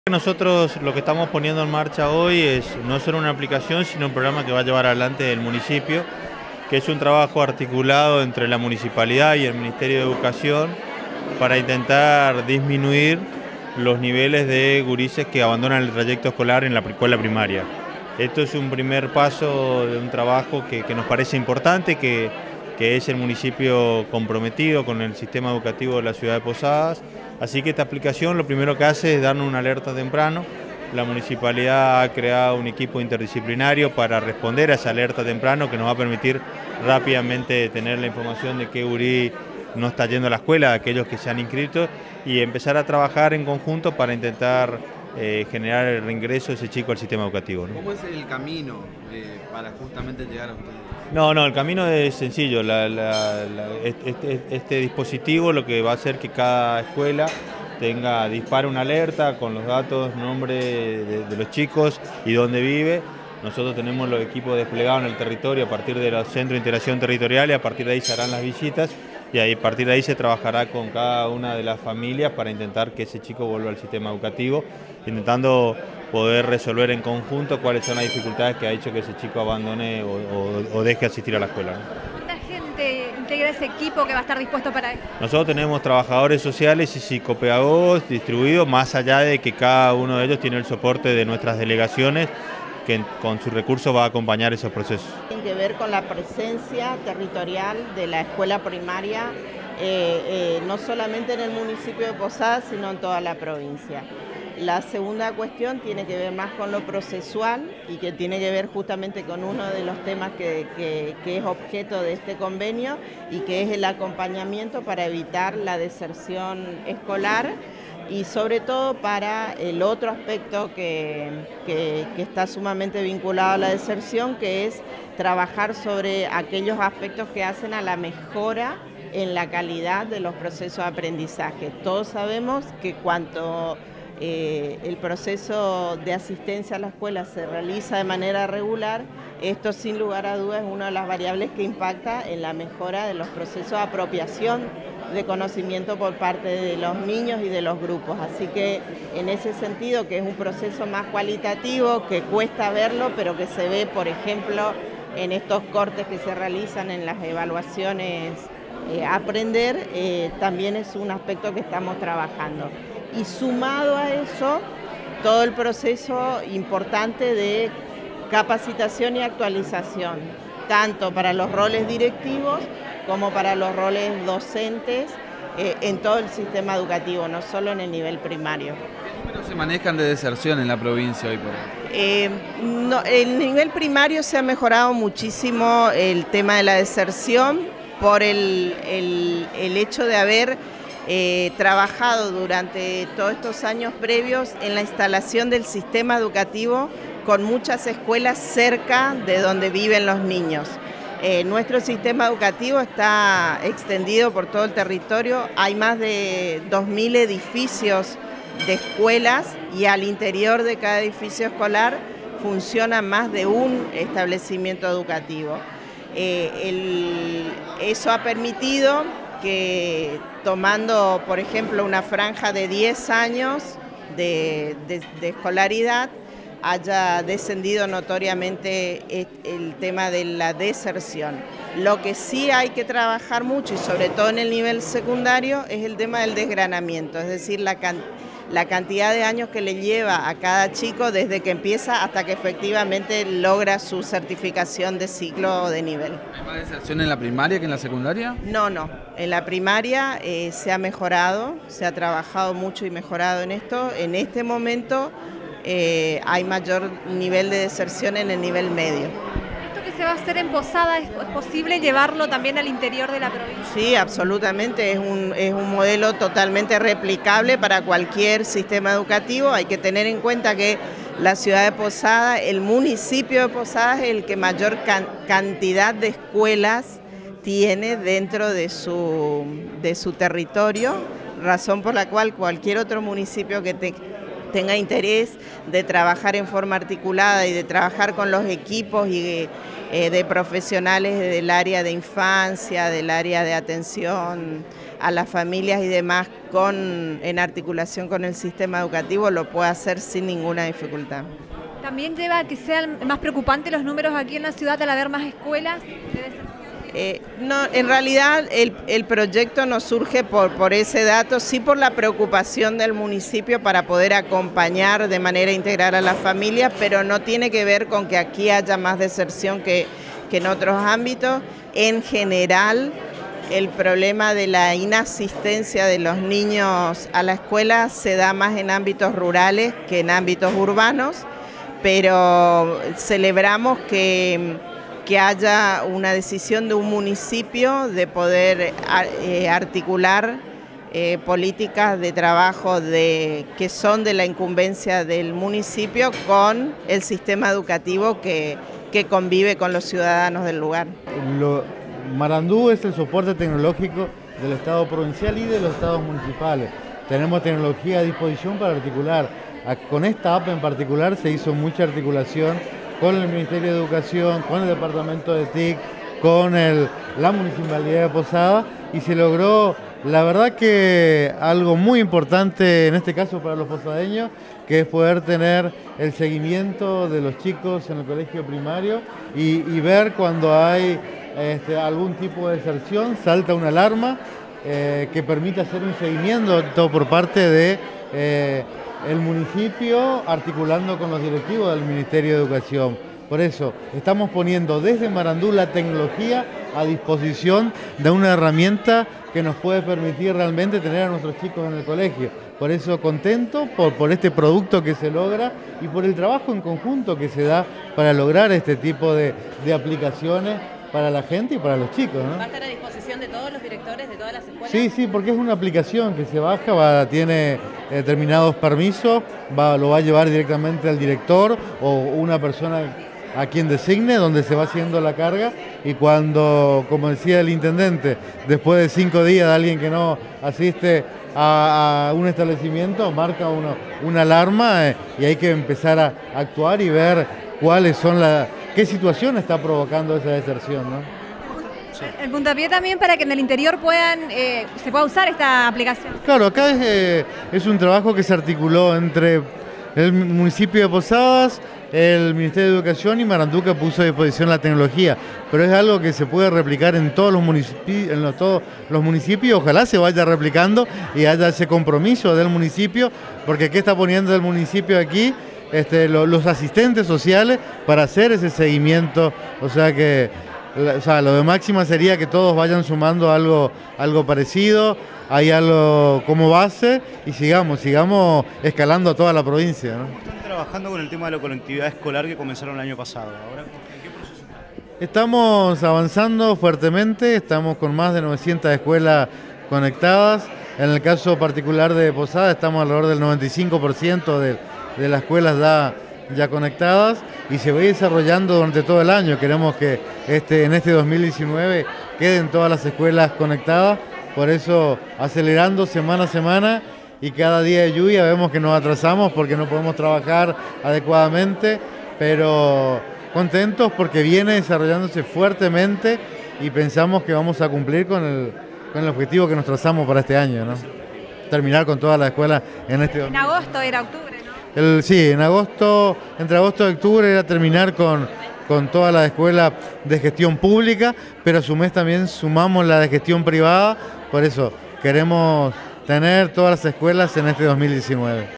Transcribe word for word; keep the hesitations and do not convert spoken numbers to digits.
Nosotros lo que estamos poniendo en marcha hoy es no solo una aplicación, sino un programa que va a llevar adelante el municipio, que es un trabajo articulado entre la municipalidad y el Ministerio de Educación para intentar disminuir los niveles de gurises que abandonan el trayecto escolar en la escuela primaria. Esto es un primer paso de un trabajo que, que nos parece importante, que, que es el municipio comprometido con el sistema educativo de la ciudad de Posadas. Así que esta aplicación lo primero que hace es darnos una alerta temprano. La municipalidad ha creado un equipo interdisciplinario para responder a esa alerta temprano que nos va a permitir rápidamente tener la información de qué gurí no está yendo a la escuela, aquellos que se han inscrito, y empezar a trabajar en conjunto para intentar eh, generar el reingreso de ese chico al sistema educativo, ¿no? ¿Cómo es el camino eh, para justamente llegar a ustedes? No, no, el camino es sencillo. La, la, la, este, este dispositivo lo que va a hacer que cada escuela tenga, dispare una alerta con los datos, nombre de, de los chicos y dónde vive. Nosotros tenemos los equipos desplegados en el territorio a partir de los centros de integración territorial y a partir de ahí se harán las visitas y ahí, a partir de ahí se trabajará con cada una de las familias para intentar que ese chico vuelva al sistema educativo, intentando poder resolver en conjunto cuáles son las dificultades que ha hecho que ese chico abandone o, o, o deje de asistir a la escuela, ¿no? ¿Cuánta gente integra ese equipo que va a estar dispuesto para esto? Nosotros tenemos trabajadores sociales y psicopedagogos distribuidos, más allá de que cada uno de ellos tiene el soporte de nuestras delegaciones, que con sus recursos va a acompañar esos procesos. Tiene que ver con la presencia territorial de la escuela primaria, eh, eh, no solamente en el municipio de Posadas, sino en toda la provincia. La segunda cuestión tiene que ver más con lo procesual y que tiene que ver justamente con uno de los temas que, que, que es objeto de este convenio y que es el acompañamiento para evitar la deserción escolar y sobre todo para el otro aspecto que, que, que está sumamente vinculado a la deserción, que es trabajar sobre aquellos aspectos que hacen a la mejora en la calidad de los procesos de aprendizaje. Todos sabemos que cuanto Eh, el proceso de asistencia a la escuela se realiza de manera regular, esto sin lugar a dudas es una de las variables que impacta en la mejora de los procesos de apropiación de conocimiento por parte de los niños y de los grupos. Así que en ese sentido, que es un proceso más cualitativo, que cuesta verlo, pero que se ve, por ejemplo, en estos cortes que se realizan en las evaluaciones eh, aprender, eh, también es un aspecto que estamos trabajando. Y sumado a eso, todo el proceso importante de capacitación y actualización, tanto para los roles directivos como para los roles docentes eh, en todo el sistema educativo, no solo en el nivel primario. ¿Qué números se manejan de deserción en la provincia hoy por hoy? Eh, no, el nivel primario se ha mejorado muchísimo el tema de la deserción por el, el, el hecho de haber Eh, trabajado durante todos estos años previos en la instalación del sistema educativo con muchas escuelas cerca de donde viven los niños. Eh, nuestro sistema educativo está extendido por todo el territorio, hay más de dos mil edificios de escuelas y al interior de cada edificio escolar funciona más de un establecimiento educativo. Eh, el, eso ha permitido que tomando, por ejemplo, una franja de diez años de, de, de escolaridad, haya descendido notoriamente el tema de la deserción. Lo que sí hay que trabajar mucho, y sobre todo en el nivel secundario, es el tema del desgranamiento, es decir, la cantidad la cantidad de años que le lleva a cada chico desde que empieza hasta que efectivamente logra su certificación de ciclo o de nivel. ¿Hay más deserción en la primaria que en la secundaria? No, no. En la primaria eh, se ha mejorado, se ha trabajado mucho y mejorado en esto. En este momento eh, hay mayor nivel de deserción en el nivel medio. ¿Esto que se va a hacer en Posada es posible llevarlo también al interior de la provincia? Sí, absolutamente. Es un, es un modelo totalmente replicable para cualquier sistema educativo. Hay que tener en cuenta que la ciudad de Posadas, el municipio de Posadas es el que mayor can, cantidad de escuelas tiene dentro de su, de su territorio, razón por la cual cualquier otro municipio que, te, tenga interés de trabajar en forma articulada y de trabajar con los equipos y eh, de profesionales del área de infancia, del área de atención a las familias y demás, con, en articulación con el sistema educativo, lo puede hacer sin ninguna dificultad. ¿También lleva a que sean más preocupantes los números aquí en la ciudad al haber más escuelas? Debe ser... Eh, no, en realidad el, el proyecto no surge por, por ese dato, sí por la preocupación del municipio para poder acompañar de manera integral a las familias, pero no tiene que ver con que aquí haya más deserción que, que en otros ámbitos. En general, el problema de la inasistencia de los niños a la escuela se da más en ámbitos rurales que en ámbitos urbanos, pero celebramos que... que haya una decisión de un municipio de poder eh, articular eh, políticas de trabajo de, que son de la incumbencia del municipio con el sistema educativo que, que convive con los ciudadanos del lugar. Lo, Marandú es el soporte tecnológico del Estado provincial y de los estados municipales. Tenemos tecnología a disposición para articular. Con esta app en particular se hizo mucha articulación con el Ministerio de Educación, con el Departamento de T I C, con el, la Municipalidad de Posada, y se logró, la verdad que algo muy importante en este caso para los posadeños, que es poder tener el seguimiento de los chicos en el colegio primario y, y ver cuando hay este, algún tipo de deserción, salta una alarma eh, que permite hacer un seguimiento todo por parte de... Eh, el municipio articulando con los directivos del Ministerio de Educación. Por eso estamos poniendo desde Marandú la tecnología a disposición de una herramienta que nos puede permitir realmente tener a nuestros chicos en el colegio. Por eso contento por, por este producto que se logra y por el trabajo en conjunto que se da para lograr este tipo de, de aplicaciones para la gente y para los chicos, ¿no? ¿Va a estar a disposición de todos los directores de todas las escuelas? Sí, sí, porque es una aplicación que se baja, va, tiene determinados permisos, va, lo va a llevar directamente al director o una persona a quien designe, donde se va haciendo la carga, y cuando, como decía el intendente, después de cinco días de alguien que no asiste a, a un establecimiento, marca uno, una alarma eh, y hay que empezar a actuar y ver cuáles son las... qué situación está provocando esa deserción, ¿no? Sí. El puntapié también para que en el interior puedan eh, se pueda usar esta aplicación. Claro, acá es, eh, es un trabajo que se articuló entre el municipio de Posadas, el Ministerio de Educación y Marandú, que puso a disposición la tecnología, pero es algo que se puede replicar en todos los municipios, en los, todos los municipios, ojalá se vaya replicando y haya ese compromiso del municipio, porque ¿qué está poniendo el municipio aquí? Este, lo, los asistentes sociales para hacer ese seguimiento, o sea que la, o sea, lo de máxima sería que todos vayan sumando algo, algo parecido, hay algo como base y sigamos, sigamos escalando a toda la provincia, ¿no? Están trabajando con el tema de la conectividad escolar que comenzaron el año pasado. Ahora, ¿en qué proceso están? Estamos avanzando fuertemente, estamos con más de novecientas escuelas conectadas. En el caso particular de Posada estamos alrededor del noventa y cinco por ciento de, de las escuelas ya, ya conectadas y se va a ir desarrollando durante todo el año. Queremos que este, en este dos mil diecinueve queden todas las escuelas conectadas, por eso acelerando semana a semana, y cada día de lluvia vemos que nos atrasamos porque no podemos trabajar adecuadamente, pero contentos porque viene desarrollándose fuertemente y pensamos que vamos a cumplir con el, con el objetivo que nos trazamos para este año, ¿no? Terminar con todas las escuelas en este... En agosto era octubre, ¿no? El, sí, en agosto, entre agosto y octubre era terminar con, con todas las escuelas de gestión pública, pero a su vez también sumamos la de gestión privada, por eso queremos tener todas las escuelas en este dos mil diecinueve.